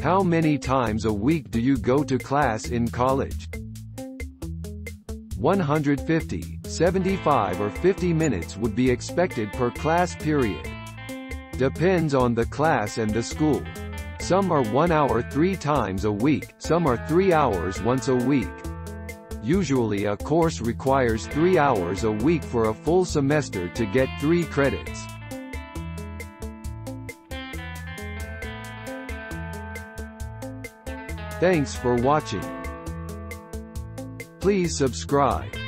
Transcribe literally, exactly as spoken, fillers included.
How many times a week do you go to class in college? one hundred fifty, seventy-five or fifty minutes would be expected per class period. Depends on the class and the school. Some are one hour three times a week, some are three hours once a week. Usually a course requires three hours a week for a full semester to get three credits. Thanks for watching. Please subscribe.